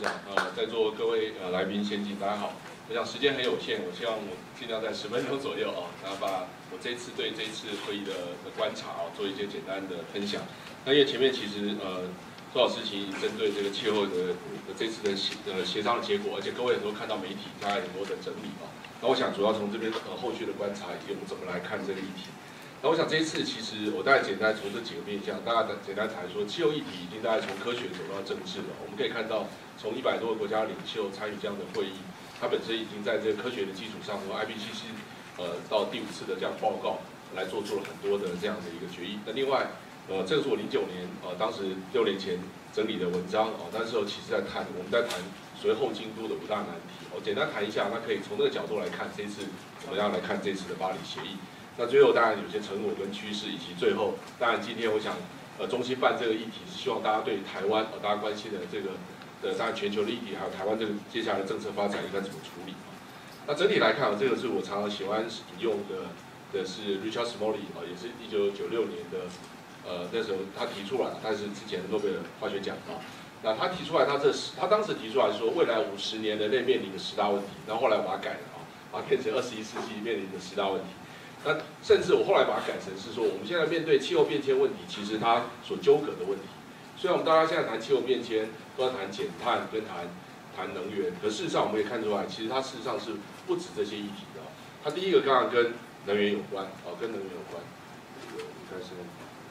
长，在座各位来宾先进，大家好。我想时间很有限，我希望我尽量在10分钟左右啊，然后把我这次对这次会议的观察做一些简单的分享。那因为前面其实周老师其实针对这个气候的这次的协商的结果，而且各位很多看到媒体大概很多的整理啊。那我想主要从这边后续的观察，以及我们怎么来看这个议题。那我想这一次其实我大概简单从这几个面向，大概简单谈说，气候议题已经大概从科学走到政治了。我们可以看到，从100多个国家领袖参与这样的会议，它本身已经在这个科学的基础上，从 IPCC 到第5次的这样报告来做出了很多的这样的一个决议。那另外这个是我09年当时6年前整理的文章那时候其实在谈我们在谈所谓后京都的5大难题。我简单谈一下，那可以从这个角度来看这次怎么样来看这次的巴黎协议。那最后当然有些成果跟趋势，以及最后当然今天我想中心办这个议题是希望大家对台湾大家关心的这个当然全球的议题，还有台湾这个接下来的政策发展应该怎么处理。那整体来看这个是我常常喜欢引用的是 Richard Smalley 也是1996年的那时候他提出来，但是之前诺贝尔化学奖那他提出来他当时提出来说未来50年人类面临的10大问题，然后后来我把它改了把它变成21世纪面临的10大问题。那甚至我后来把它改成是说，我们现在面对气候变迁问题，其实它所纠葛的问题。虽然我们大家现在谈气候变迁，都在谈减碳跟谈能源，可事实上我们也看出来，其实它事实上是不止这些议题的。它第一个当然跟能源有关跟能源有关。应该是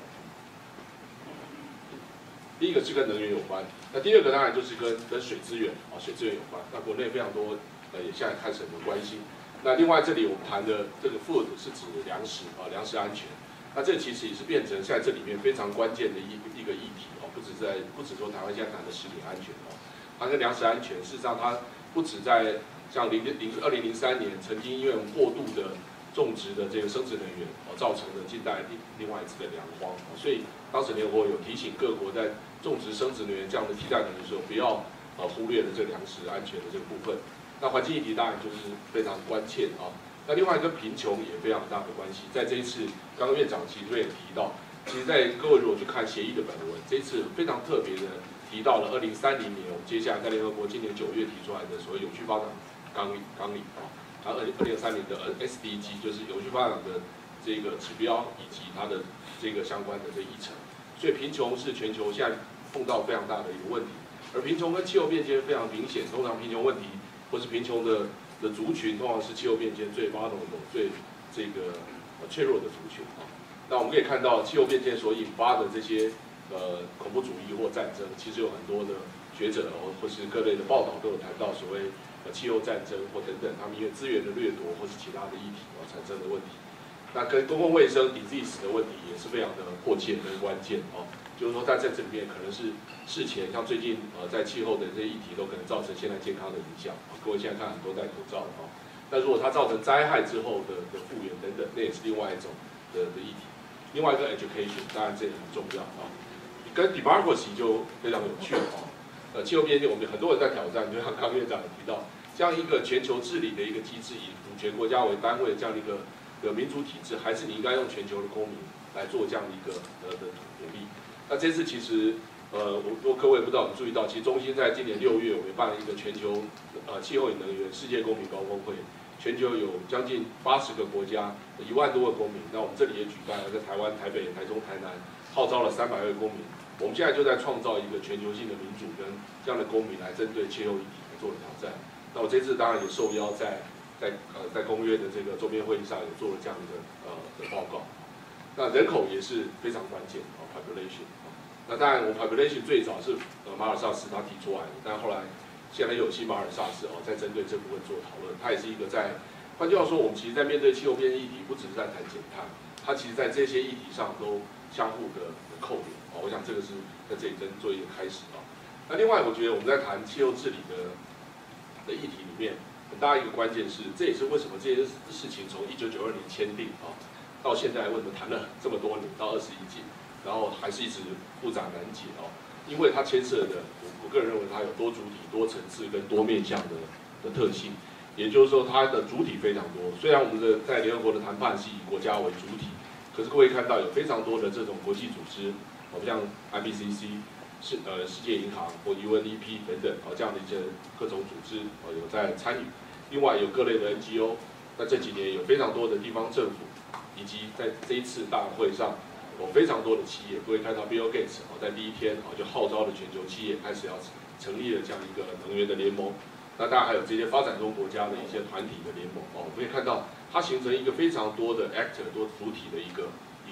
第一个是跟能源有关，那第二个当然就是跟水资源水资源有关。那国内非常多也现在开始很关心。那另外这里我们谈的这个 food 是指粮食粮食安全。那这其实也是变成现在这里面非常关键的一个议题不止说台湾现在谈的食品安全它跟粮食安全，事实上它不止在像2003年曾经因为过度的种植的这个生质能源造成的近代另外一次的粮荒所以当时联合国有提醒各国在种植生质能源这样的替代能源的时候，不要忽略了这粮食安全的这个部分。那环境议题当然就是非常关切那另外跟贫穷也非常大的关系。在这一次，刚刚院长其实也提到，其实在各位如果去看协议的本文，这一次非常特别的提到了2030年，我们接下来在联合国今年9月提出来的所谓永续发展纲领它2030年的 SDG 就是永续发展的这个指标以及它的这个相关的这议程。所以贫穷是全球现在碰到非常大的一个问题，而贫穷跟气候变迁非常明显，通常贫穷问题或是贫穷的族群，通常是气候变迁最 vulnerable 最这个脆弱的族群那我们可以看到，气候变迁所引发的这些恐怖主义或战争，其实有很多的学者或是各类的报道都有谈到所谓气候战争或等等，他们因为资源的掠夺或是其他的议题产生的问题。那跟公共卫生 disease 的问题也是非常的迫切跟关键就是说在这里面可能是事前，像最近在气候的这些议题都可能造成现在健康的影响各位现在看很多戴口罩但如果它造成灾害之后的复原等等，那也是另外一种的议题。另外一个 education 当然这也很重要跟 democracy 就非常有趣气候变迁我们很多人在挑战，就像刚院长也提到，这样一个全球治理的一个机制，以主权国家为单位这样的一个民主体制，还是你应该用全球的公民来做这样的一个努力。那这次其实各位不知道有注意到，其实中心在今年6月我们办了一个全球气候与能源世界公民高峰会，全球有将近80个国家，1万多个公民。那我们这里也举办了，在台湾、台北、台中、台南号召了300位公民。我们现在就在创造一个全球性的民主跟这样的公民来针对气候议题来做挑战。那我这次当然也受邀在公约的这个周边会议上也做了这样的报告。那人口也是非常关键population。那当然，我们 population 最早是马尔萨斯他提出来的，但后来现在又有新马尔萨斯在针对这部分做讨论。它也是一个换句话说，我们其实在面对气候变迁议题，不只是在谈减碳，它其实在这些议题上都相互的扣连我想这个是在这里做一个开始那另外，我觉得我们在谈气候治理的议题里面，很大一个关键是，这也是为什么这些事情从1992年签订到现在为什么谈了这么多年，到21届，然后还是一直复杂难解因为它牵涉的，我个人认为它有多主体、多层次跟多面向的特性，也就是说它的主体非常多。虽然我们在联合国的谈判是以国家为主体，可是各位看到有非常多的这种国际组织，像 IPCC， 世界银行或 UNEP 等等这样的一些各种组织有在参与。另外有各类的 NGO， 那这几年有非常多的地方政府，以及在这一次大会上有非常多的企业，各位看到 Bill Gates 在第一天就号召了全球企业开始要成立了这样一个能源的联盟。那当然还有这些发展中国家的一些团体的联盟我们可以看到它形成一个非常多的 actor 多主体的一个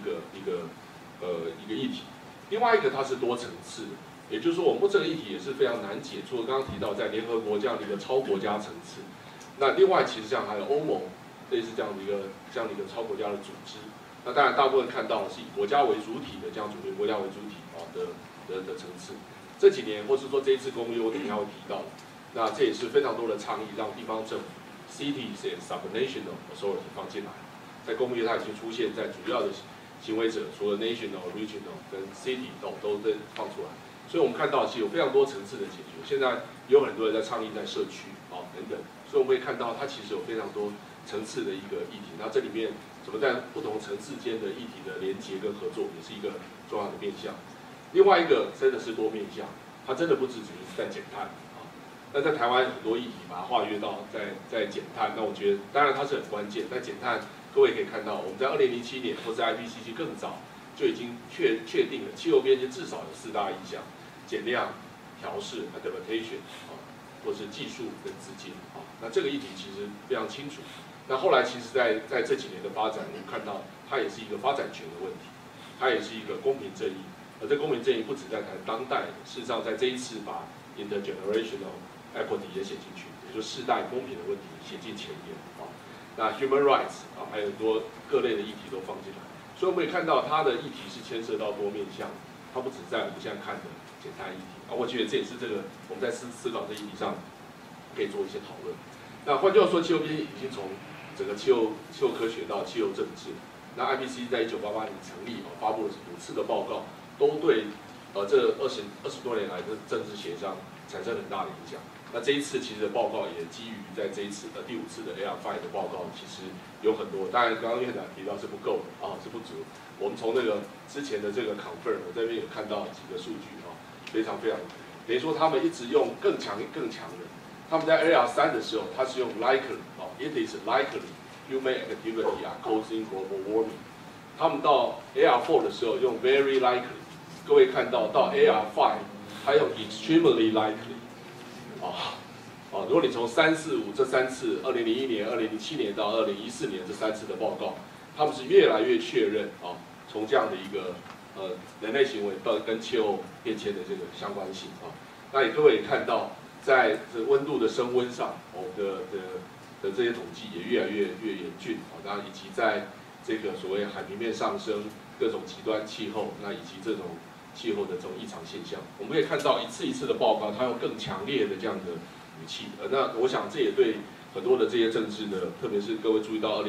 议题。另外一个它是多层次的，也就是说我们这个议题也是非常难解，除了刚刚提到在联合国这样的一个超国家层次，那另外其实像还有欧盟类似这样的一个超国家的组织。那当然大部分看到是以国家为主体的这样组织，国家为主体的层次。这几年或是说这一次公约我等一下会提到的。那这也是非常多的倡议，让地方政府 cities and subnational authority 放进来，在公约它已经出现在主要的行为者，除了 national、regional 跟 city 都放出来，所以我们看到其实有非常多层次的解决。现在有很多人在倡议在社区等等，所以我们可以看到它其实有非常多层次的一个议题。那这里面怎么在不同层次间的议题的连结跟合作，也是一个重要的面向。另外一个真的是多面向，它真的不只是在减碳。那在台湾很多议题把它划约到在减碳，那我觉得当然它是很关键。但减碳，各位可以看到，我们在2007年或者 IPCC 更早就已经确定了气候变迁至少有4大影响：减量、调试 （adaptation） 或是技术跟资金那这个议题其实非常清楚。那后来其实在这几年的发展，我们看到它也是一个发展权的问题，它也是一个公平正义。而这公平正义不只在谈当代的，事实上在这一次把 intergenerational equity 也写进去，也就是世代公平的问题写进前言那 human rights 还有很多各类的议题都放进来，所以我们也看到它的议题是牵涉到多面向，它不只在我们现在看的减碳议题我觉得这也是这个我们在思考这议题上可以做一些讨论。那换句话说，气候变迁已经从整个气候科学到气候政治。那 IPCC 在1988年成立发布了5次的报告，都对这20多年来的政治协商产生很大的影响。那这一次其实的报告也基于在这一次第5次的 AR5 的报告，其实有很多，当然刚刚院长提到是不够的是不足。我们从那个之前的这个 confirm 我这边有看到几个数据非常等于说他们一直用更强的。他们在 AR3 的时候，它是用 likely it is likely human activity are causing global warming。他们到 AR4 的时候用 very likely， 各位看到AR5 它用 extremely likely。如果你从3、4、5这3次，2001年、2007年到2014年这3次的报告，他们是越来越确认从这样的一个人类行为跟气候变迁的这个相关性那各位也看到，在这温度的升温上，的这些统计也越来越严峻那以及在这个所谓海平面上升、各种极端气候，那以及这种气候的这种异常现象，我们可以看到一次一次的报告，它用更强烈的这样的语气。那我想这也对很多的这些政治的，特别是各位注意到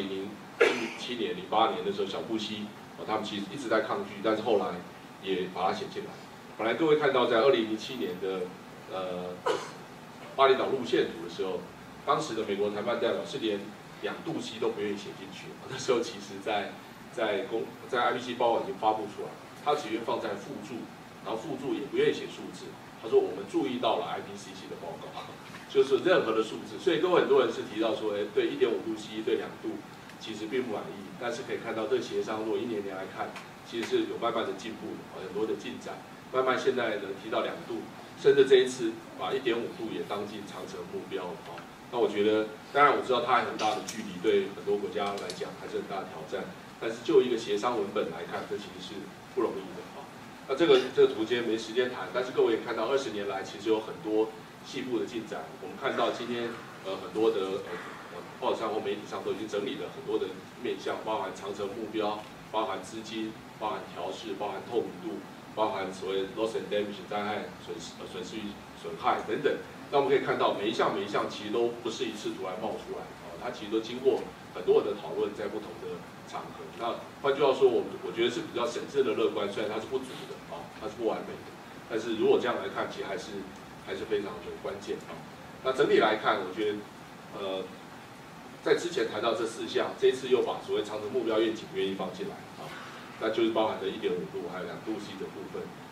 2007年、08年的时候，小布希他们其实一直在抗拒，但是后来也把它写进来。本来各位看到在2007年的巴厘岛路线图的时候，当时的美国谈判代表是连2°C都不愿意写进去。那时候其实在 IPCC 报告已经发布出来，他只愿放在附注，然后附注也不愿意写数字。他说我们注意到了 IPCC 的报告，就是任何的数字。所以各位很多人是提到说，对1.5°C 对2°其实并不满意，但是可以看到这个协商，如果1年来看，其实是有慢慢的进步的，很多的进展。慢慢现在能提到2°，甚至这一次把1.5°也当进长程目标那我觉得，当然我知道它还有很大的距离，对很多国家来讲还是很大的挑战。但是就一个协商文本来看，这其实是不容易的那这个图今天没时间谈，但是各位也看到20年来其实有很多细部的进展。我们看到今天很多的报纸上或媒体上都已经整理了很多的面向，包含长程目标，包含资金，包含调试，包含透明度，包含所谓 loss and damage 灾害损失与损害等等。那我们可以看到每一项其实都不是一次突然冒出来它其实都经过很多的讨论，在不同的场合。那换句话说，我觉得是比较审慎的乐观，虽然它是不足的它是不完美的，但是如果这样来看，其实还是非常的关键那整体来看，我觉得在之前谈到这4项，这一次又把所谓长程目标愿景愿意放进来那就是包含的1.5°还有2°C 的部分。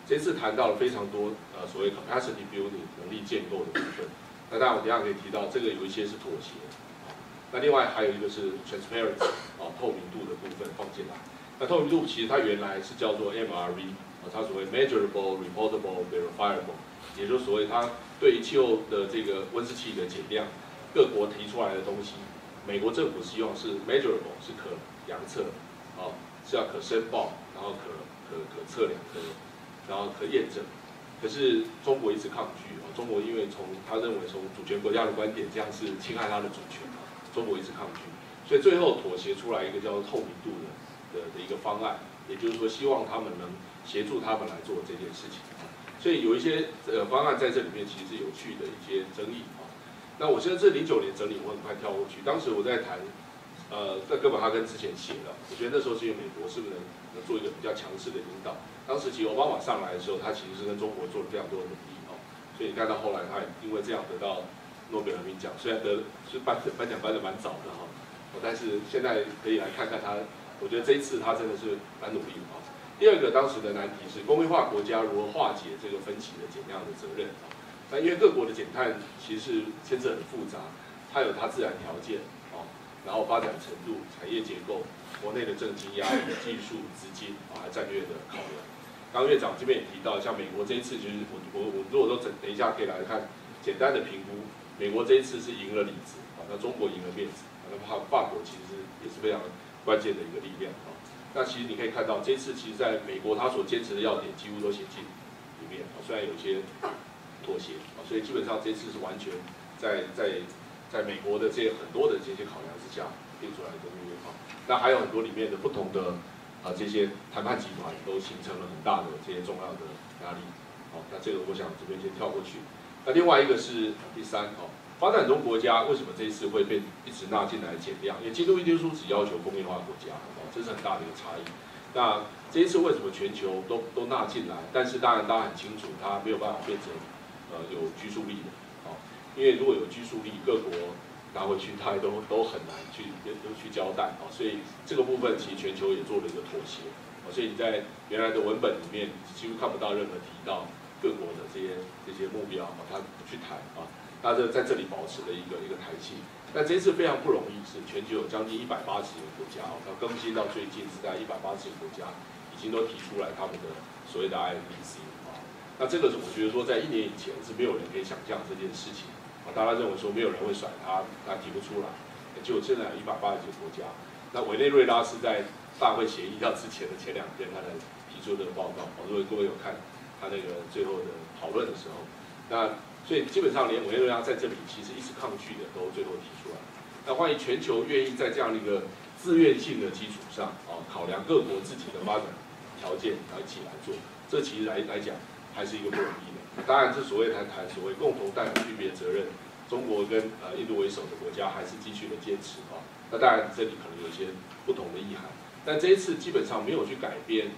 这次谈到了非常多所谓 capacity building 能力建构的部分。那当然我等一下可以提到，这个有一些是妥协。那另外还有一个是 transparency 透明度的部分放进来。那透明度其实它原来是叫做 MRV 它所谓 measurable, reportable, verifiable， 也就是所谓它对于气候的这个温室气体的减量，各国提出来的东西，美国政府希望是 measurable 是可量测，是要可申报，然后可测量然后可验证。可是中国一直抗拒中国因为他认为从主权国家的观点，这样是侵害他的主权。中国一直抗拒，所以最后妥协出来一个叫做透明度的一个方案，也就是说希望他们能协助他们来做这件事情。所以有一些方案在这里面其实是有趣的一些争议那我现在这09年整理，我很快跳过去。当时我在谈，在哥本哈根之前写的，我觉得那时候是因为美国是不是能做一个比较强势的引导。当时其实奥巴马上来的时候，他其实是跟中国做了非常多的努力所以你看到后来他也因为这样得到诺贝尔和平奖，虽然颁奖颁得蛮早的但是现在可以来看看他，我觉得这一次他真的是蛮努力的第二个当时的难题是工业化国家如何化解这个分歧的减量的责任那因为各国的减碳其实是牵涉很复杂，它有它自然条件然后发展程度、产业结构、国内的政经压力、技术、资金还战略的考量。刚刚院长这边也提到，像美国这一次就是我如果说等一下可以来看简单的评估，美国这一次是赢了里子那中国赢了面子那法国其实也是非常关键的一个力量那其实你可以看到，这次其实在美国他所坚持的要点几乎都写进里面虽然有些妥协所以基本上这次是完全在美国的这些很多的这些考量之下定出来的公约那还有很多里面的不同的这些谈判集团都形成了很大的这些重要的压力那这个我想这边先跳过去。那另外一个是第三发展中国家为什么这一次会被一直纳进来减量？因为京都议定书只要求工业化国家这是很大的一个差异。那这一次为什么全球都纳进来？但是当然大家很清楚，它没有办法变成有拘束力的因为如果有拘束力，各国拿回去它都很难去交代所以这个部分其实全球也做了一个妥协所以你在原来的文本里面几乎看不到任何提到各国的这些目标它不去谈那在这里保持了一个弹性。但这一次非常不容易，是全球有将近180个国家它更新到最近是在180个国家已经都提出来他们的所谓的 INDC 那这个我觉得说在1年以前是没有人可以想象这件事情大家认为说没有人会甩他提不出来，结果现在有180个国家。那委内瑞拉是在大会协议到之前的前2天，他才提出这个报告如果各位有看他那个最后的讨论的时候，那所以基本上连委内瑞拉在这里其实一直抗拒的都最后提出来。那万一全球愿意在这样的一个自愿性的基础上考量各国自己的发展条件，然后一起来做，这其实来讲还是一个不容易的。当然，这所谓谈所谓共同担有区别责任，中国跟印度为首的国家还是继续的坚持那当然这里可能有一些不同的意涵，但这一次基本上没有去改变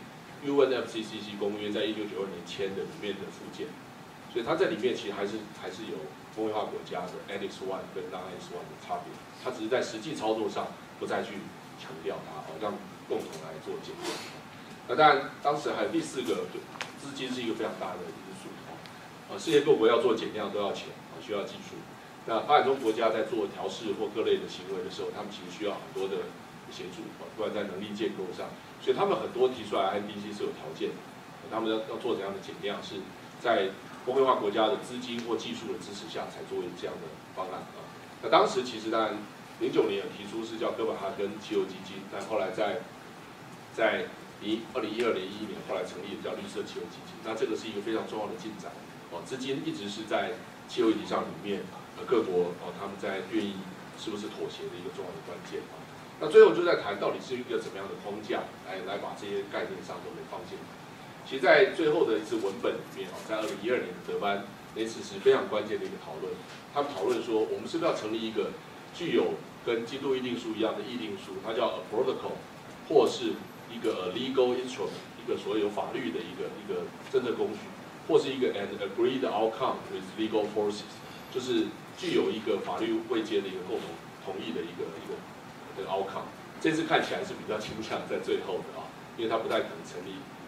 UNFCCC 公约在1992年签的里面的附件，所以它在里面其实还是有工业化国家的 Annex 1跟 Non-Annex 1的差别，它只是在实际操作上不再去强调它让共同来做减量。那当然，当时还有第4个，资金是一个非常大的因素世界各国要做减量都要钱需要技术。那发展中国家在做调试或各类的行为的时候，他们其实需要很多的协助不管在能力建构上，所以他们很多提出来 INDC 是有条件的，他们要做怎样的减量，是在工业化国家的资金或技术的支持下才做这样的方案那当时其实当然09年有提出是叫哥本哈根气候基金，但后来在2012年、2011年后来成立的叫绿色气候基金，那这个是一个非常重要的进展资金一直是在气候议题上里面各国他们在愿意是不是妥协的一个重要的关键那最后就在谈到底是一个怎么样的框架来把这些概念上都能放进来。其实，在最后的一次文本里面在2012年的德班那次是非常关键的一个讨论。他们讨论说，我们是不是要成立一个具有跟京都议定书一样的议定书，它叫 a protocol， 或是一个 legal instrument， 一个所谓有法律的一个政策工具，或是一个 an agreed outcome with legal forces， 就是具有一个法律位阶的一个共同同意的一个 outcome。这次看起来是比较倾向在最后的因为它不太可能成立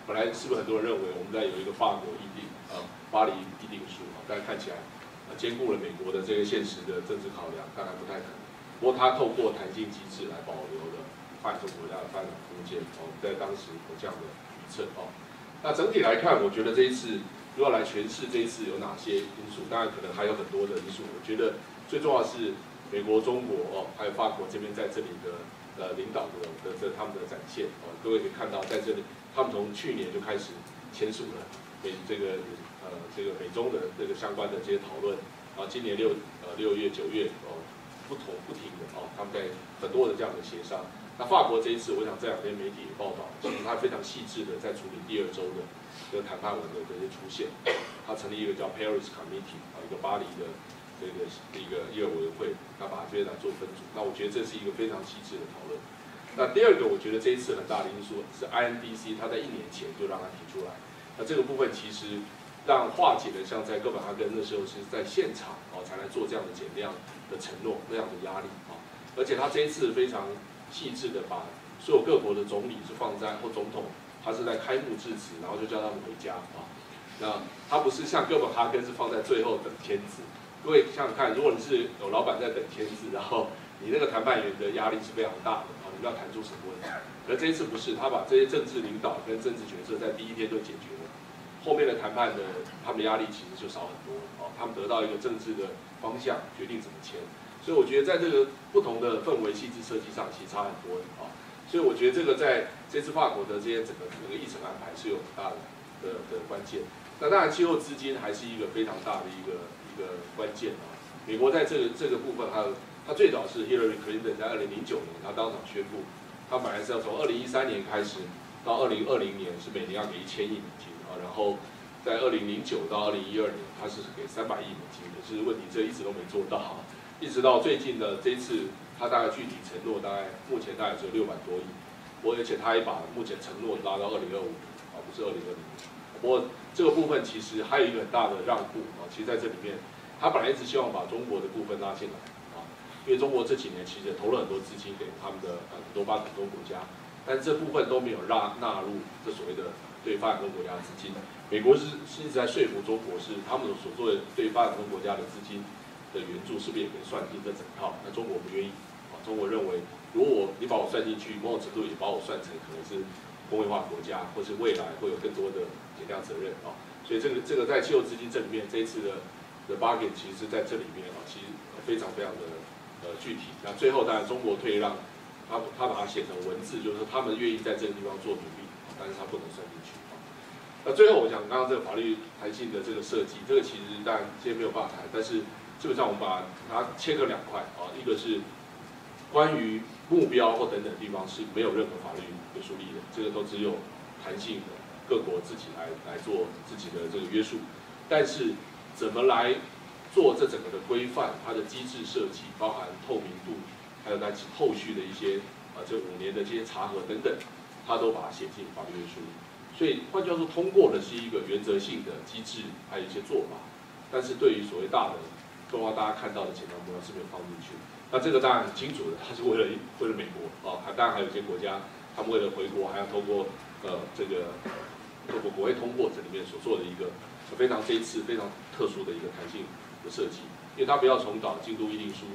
本来是不是很多人认为我们在有一个法国议定巴黎议定书但看起来兼顾了美国的这个现实的政治考量，当然不太可能。不过它透过弹性机制来保留了发展中国家的发展空间在当时有这样的预测那整体来看，我觉得这一次如果来诠释这一次有哪些因素，当然可能还有很多的因素。我觉得最重要的是美国、中国还有法国这边在这里的领导的他们的展现各位可以看到，在这里他们从去年就开始签署了这个美中的这个相关的这些讨论今年6月、9月不停的他们在很多的这样的协商。那法国这一次，我想这2天媒体也报道，其实他非常细致的在处理第2周的这个谈判文的这些出现。他成立一个叫 Paris Committee 一个巴黎的这个一个委员会，他把这些来做分组。那我觉得这是一个非常细致的讨论。那第2个，我觉得这一次很大的因素是 INDC， 他在1年前就让他提出来。那这个部分其实让化解了像在哥本哈根那时候是在现场才来做这样的减量的承诺那样的压力而且他这一次非常细致的把所有各国的总理是放在或总统，他是在开幕致辞，然后就叫他们回家那他不是像哥本哈根是放在最后等签字。各位想想看，如果你是有老板在等签字，然后你那个谈判员的压力是非常大的你们要谈出什么问题？而这一次不是，他把这些政治领导跟政治决策在第1天就解决了，后面的谈判他们的压力其实就少很多他们得到一个政治的方向，决定怎么签。所以我觉得在这个不同的氛围细致设计上，其实差很多的所以我觉得这个在这次法国的这些整个议程安排是有很大的关键。那当然，气候资金还是一个非常大的一个关键美国在这个部分，他最早是 Hillary Clinton 在2009年，他当场宣布，他本来是要从2013年开始到2020年是每年要给1000亿美金然后在2009到2012年，他是给300亿美金的，是问题这一直都没做到一直到最近的这一次，他大概具体承诺目前大概只有600多亿，而且他也把目前承诺拉到2025年不是2020年。不过这个部分其实还有一个很大的让步其实在这里面，他本来一直希望把中国的部分拉进来因为中国这几年其实也投了很多资金给他们的很多发展中国家，但是这部分都没有纳入这所谓的对发展中国家的资金。美国是一直在说服中国，是他们所做的对发展中国家的资金的援助是不是也可以算进这整套？那中国不愿意中国认为，如果你把我算进去，某种程度也把我算成可能是工业化国家，或是未来会有更多的减量责任所以这个在气候资金这里面，这一次的 bargain 其实在这里面其实非常非常的具体。那最后当然中国退让，他把它写成文字，就是说他们愿意在这个地方做努力，但是他不能算进去那最后我想刚刚这个法律弹性的这个设计，这个其实当然今天没有办法谈，但是基本上我们把它切割2块一个是关于目标或等等地方是没有任何法律约束力的，这个都只有弹性的各国自己来做自己的这个约束。但是怎么来做这整个的规范，它的机制设计，包含透明度，还有在后续的一些这5年的这些查核等等，它都把它写进法律约束力。所以换句话说，通过的是一个原则性的机制，还有一些做法，但是对于所谓大的，包括大家看到的减量目标是没有放进去。那这个当然很清楚的，它是为了美国当然还有一些国家，他们为了回国还要透过透过国会通过这里面所做的一个这一次非常特殊的一个弹性的设计，因为它不要重蹈京都议定书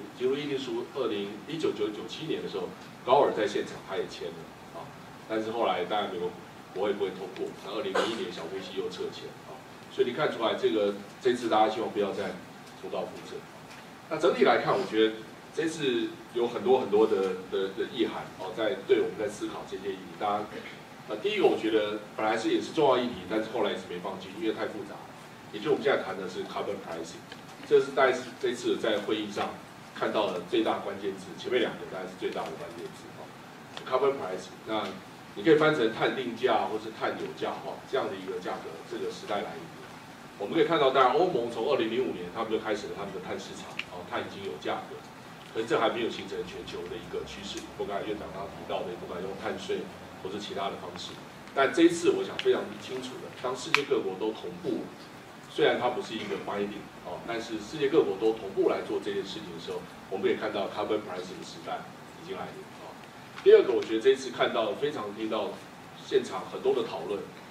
1997年的时候，高尔在现场他也签了但是后来当然美国国会不会通过，那2001年小布希又撤签所以你看出来这次大家希望不要再重蹈覆辙。那整体来看，我觉得这次有很多的意涵在对我们在思考这些议题。大家第一个我觉得本来也是重要议题，但是后来也是没放进，因为太复杂。也就是我们现在谈的是 carbon pricing， 这是大概是这次在会议上看到的最大关键字，前面2个大概是最大的关键字carbon pricing。那你可以翻成碳定价或是碳油价这样的一个价格，这个时代来临。我们可以看到，当然欧盟从2005年他们就开始了他们的碳市场碳已经有价格，可是这还没有形成全球的一个趋势。不管院长刚刚提到的，不管用碳税或是其他的方式，但这一次我想非常清楚的，当世界各国都同步，虽然它不是一个 binding 但是世界各国都同步来做这件事情的时候，我们可以看到 carbon pricing 的时代已经来临第二个，我觉得这一次看到非常听到现场很多的讨论，就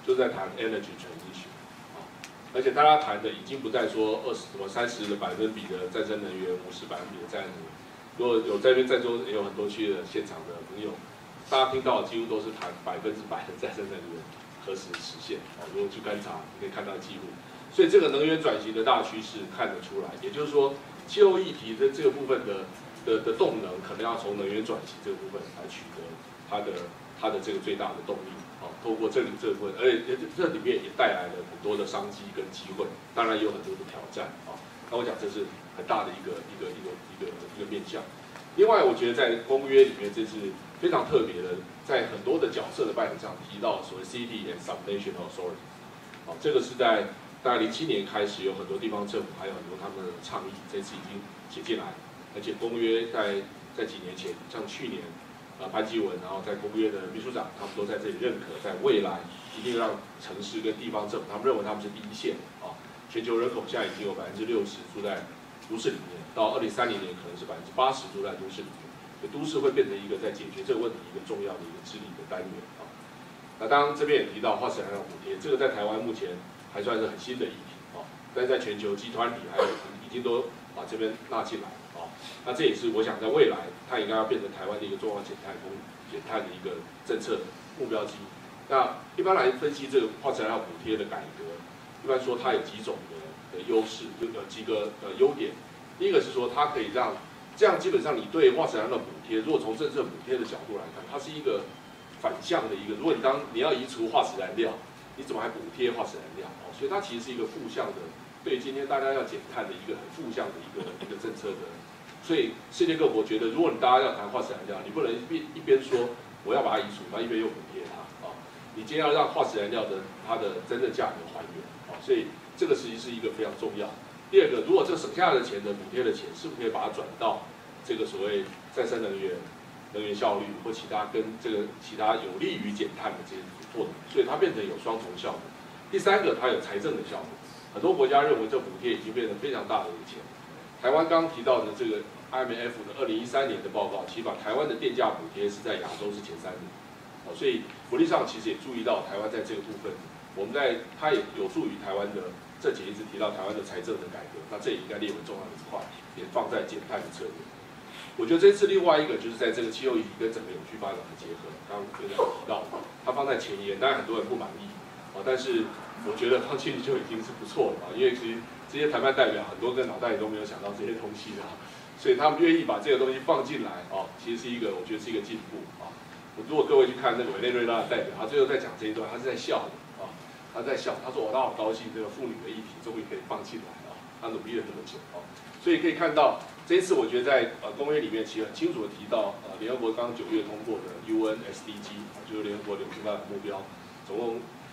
就在谈 energy transition 啊，而且大家谈的已经不再说30%的百分比的再生能源，50%的再生能源。如果有在座也有很多去的现场的朋友，大家听到几乎都是谈100%的再生能源何时实现啊？如果去观察，你可以看到记录。所以这个能源转型的大趋势看得出来，也就是说，气候议题的这个部分的动能，可能要从能源转型这个部分来取得它的这个最大的动力。透过这部分，而且这里面也带来了很多的商机跟机会，当然也有很多的挑战啊。那我讲这是很大的一个面向。另外，我觉得在公约里面，这是非常特别的，在很多的角色的扮演上提到所谓 City and Subnational Authority。这个是在大概07年开始，有很多地方政府还有很多他们的倡议，这次已经写进来，而且公约在几年前，像去年。潘基文，然后在公约的秘书长，他们都在这里认可，在未来一定让城市跟地方政府，他们认为他们是第一线啊。全球人口现在已经有60%住在都市里面，到2030年可能是80%住在都市里面，所以都市会变成一个在解决这个问题一个重要的一个治理的单元啊。那当然这边也提到化石燃料补贴，这个在台湾目前还算是很新的议题啊，但是在全球集团体还有已经都把这边纳进来。那这也是我想在未来，它应该要变成台湾的一个重要减碳的一个政策目标之一。那一般来分析这个化石燃料补贴的改革，一般说它有几种的优势，几个优点。第一个是说它可以让这样基本上你对化石燃料补贴，如果从政策补贴的角度来看，它是一个反向的一个。如果你要移除化石燃料，你怎么还补贴化石燃料？所以它其实是一个负向的，对今天大家要减碳的一个很负向的一个政策的。所以世界各国觉得，如果大家要谈化石燃料，你不能一边说我要把它移除，然后一边又补贴它啊。你今天要让化石燃料它的真正价格还原啊，所以这个实际是一个非常重要。第二个，如果这省下的钱的补贴的钱，是不是可以把它转到这个所谓再生能源、能源效率或其他跟这个其他有利于减碳的这些作能，所以它变成有双重效果。第三个，它有财政的效果。很多国家认为这补贴已经变成非常大的一个钱。台湾刚提到的这个 IMF 的2013年的报告，其实把台湾的电价补贴是在亚洲是前3名，所以国际上其实也注意到台湾在这个部分，它也有助于台湾的这几年一直提到台湾的财政的改革，那这也应该列为重要的一块，也放在减碳的策略。我觉得这次另外一个就是在这个气候议题跟整个永续发展的结合，刚刚院长提到，它放在前沿，当然很多人不满意，但是我觉得放进去就已经是不错了，因为其实这些谈判代表很多个脑袋里都没有想到这些东西的，所以他们愿意把这个东西放进来其实是一个我觉得是一个进步啊。如果各位去看那个委内瑞拉的代表，他最后在讲这一段，他是在笑的他在笑，他说我好高兴，这个妇女的议题终于可以放进来他努力了这么久所以可以看到这一次我觉得在公约里面其实很清楚的提到联合国刚9月通过的 UN SDG 就是联合国永续发展目标，总共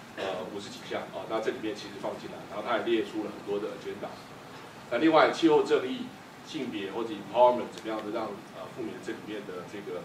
50几项那这里面其实放进来，然后他也列出了很多的agenda。那另外气候正义、性别或者 empowerment 怎么样的让妇女这里面的这个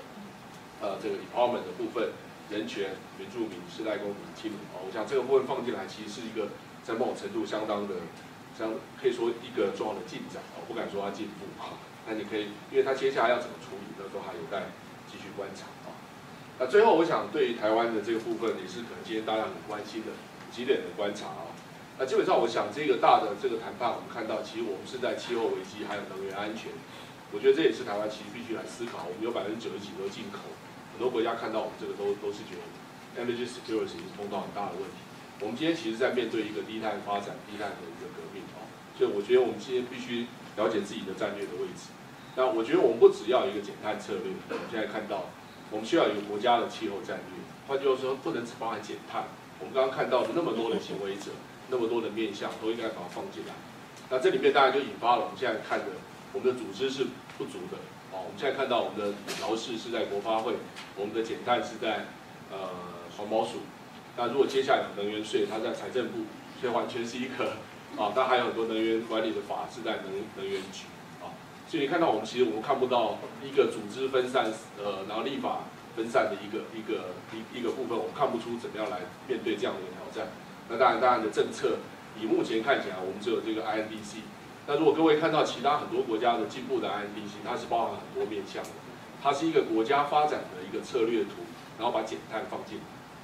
empowerment 的部分，人权、原住民、世代公平、亲民我想这个部分放进来，其实是一个在某种程度相当的，可以说一个重要的进展不敢说它进步那你可以，因为它接下来要怎么处理，那都还有待继续观察那最后我想对于台湾的这个部分，也是可能今天大家很关心的几点的观察那基本上我想这个大的这个谈判，我们看到其实我们是在气候危机还有能源安全，我觉得这也是台湾其实必须来思考。我们有90%几都进口，很多国家看到我们这个都是觉得 energy security 是碰到很大的问题。我们今天其实在面对一个低碳发展、低碳的一个革命所以我觉得我们今天必须了解自己的战略的位置。那我觉得我们不只要有一个减碳策略，我们现在看到我们需要有一个国家的气候战略，换句话说，不能只包含减碳。我们刚刚看到的那么多的行为者，那么多的面向，都应该把它放进来。那这里面当然就引发了我们现在看的，我们的组织是不足的我们现在看到我们的调试是在国发会，我们的减碳是在环保署。那如果接下来有能源税，它在财政部，所以完全是一个但还有很多能源管理的法是在能源局所以你看到我们其实我们看不到一个组织分散然后立法分散的一个部分，我们看不出怎么样来面对这样的一个挑战。那当然的政策，以目前看起来，我们只有这个 INDC。那如果各位看到其他很多国家的进步的 INDC， 它是包含很多面向的，它是一个国家发展的一个策略图，然后把减碳放进来。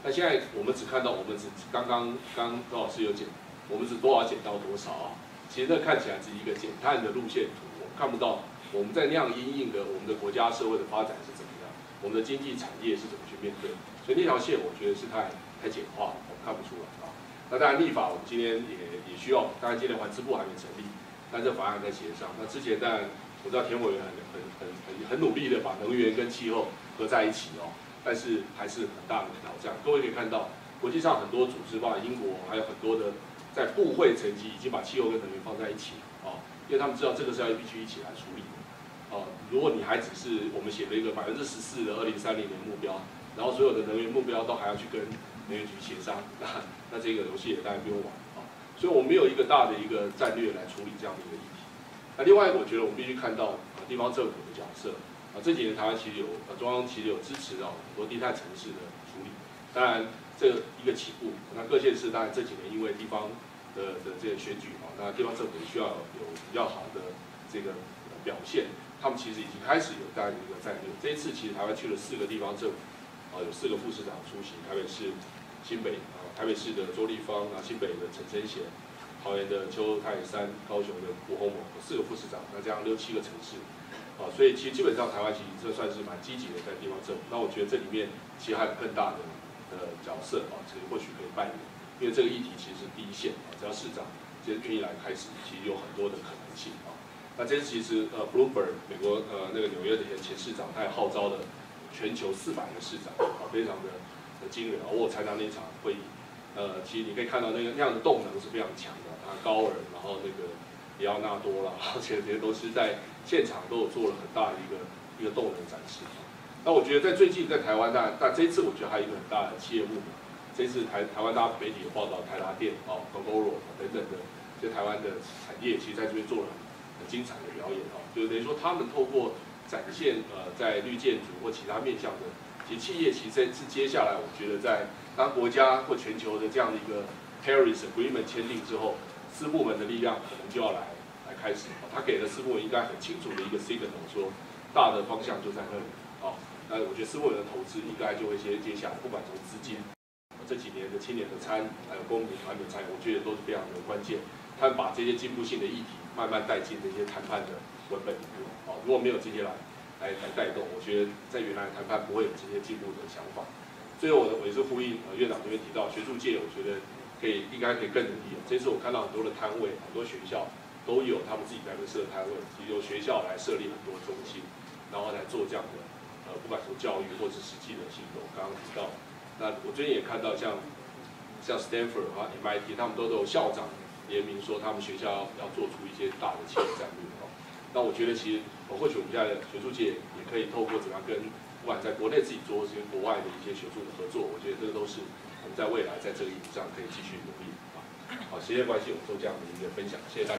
那现在我们只看到我们只刚高老师有讲，我们是多少减到多少啊？其实那看起来是一个减碳的路线图，我们看不到我们在那样因应的我们的国家社会的发展是怎么样，我们的经济产业是怎么去面对，所以那条线我觉得是太简化了，我们看不出来啊。那当然立法我们今天也需要，当然今天环资部还没成立，但这法案在协商。那之前当然我知道田委员很努力的把能源跟气候合在一起哦，但是还是很大的挑战。各位可以看到，国际上很多组织，包括英国，还有很多的在部会层级已经把气候跟能源放在一起哦，因为他们知道这个是要必须一起来处理的哦。如果你还只是我们写了一个14%的2030年目标，然后所有的能源目标都还要去跟能源局协商，那这个游戏也当然不用玩啊。所以我们没有一个大的一个战略来处理这样的一个议题。那另外，我觉得我们必须看到地方政府的角色啊。这几年台湾其实中央其实有支持很多低碳城市的处理。当然，这一个起步，那各县市当然这几年因为地方的这个选举啊，那地方政府也需要有比较好的这个表现。他们其实已经开始有这样的一个战略。这一次其实台湾去了4个地方政府啊，有4个副市长出席，台北市、新北啊，台北市的周立芳啊，新北的陈贞贤。桃园的邱泰山、高雄的胡鸿谋，4个副市长，那这样6、7个城市，啊，所以其实基本上台湾其实这算是蛮积极的在地方政府。那我觉得这里面其实还有更大的角色啊，这个或许可以扮演，因为这个议题其实是第一线啊，只要市长其实愿意来开始，其实有很多的可能性啊。那这次其实Bloomberg 美国那个纽约的前市长，他也号召了全球400个市长啊，非常的惊人啊。我有参加那场会议。其实你可以看到那样的动能是非常强的，高尔，然后那个里奥纳多啦，而且这些都是在现场都有做了很大的一个动能展示。那我觉得在最近在台湾，但这一次我觉得还有一个很大的企业部门，这次台湾大家媒体有报道，台达电哦、Gogoro 等等的这些台湾的产业，其实在这边做了很精彩的表演哦，就等于说他们透过展现在绿建筑或其他面向的，其实企业其实是接下来我觉得在当国家或全球的这样的一个 Paris Agreement 签订之后，4部门的力量可能就要来开始。他给了4部门应该很清楚的一个 signal， 说大的方向就在那里。哦，那我觉得4部门的投资应该就会接下来，不管从资金，这几年的青年的参，还有公民团的参与，我觉得都是非常的关键。他们把这些进步性的议题慢慢带进这些谈判的文本里面。哦，如果没有这些来带动，我觉得在原来的谈判不会有这些进步的想法。最后我也是呼应院长这边提到，学术界我觉得应该可以更努力。这次我看到很多的摊位，很多学校都有他们自己在这设摊位，其实由学校来设立很多中心，然后来做这样的不管从教育或是实际的行动。刚刚提到，那我最近也看到像 Stanford 和 MIT， 他们都有校长联名说他们学校要做出一些大的企业战略。那我觉得其实或许我们现在的学术界也可以透过怎么样跟不管在国内自己做，跟国外的一些学术的合作，我觉得这个都是我们在未来在这个议题上可以继续努力啊。好，时间关系，我们做这样的一个分享，谢谢大家。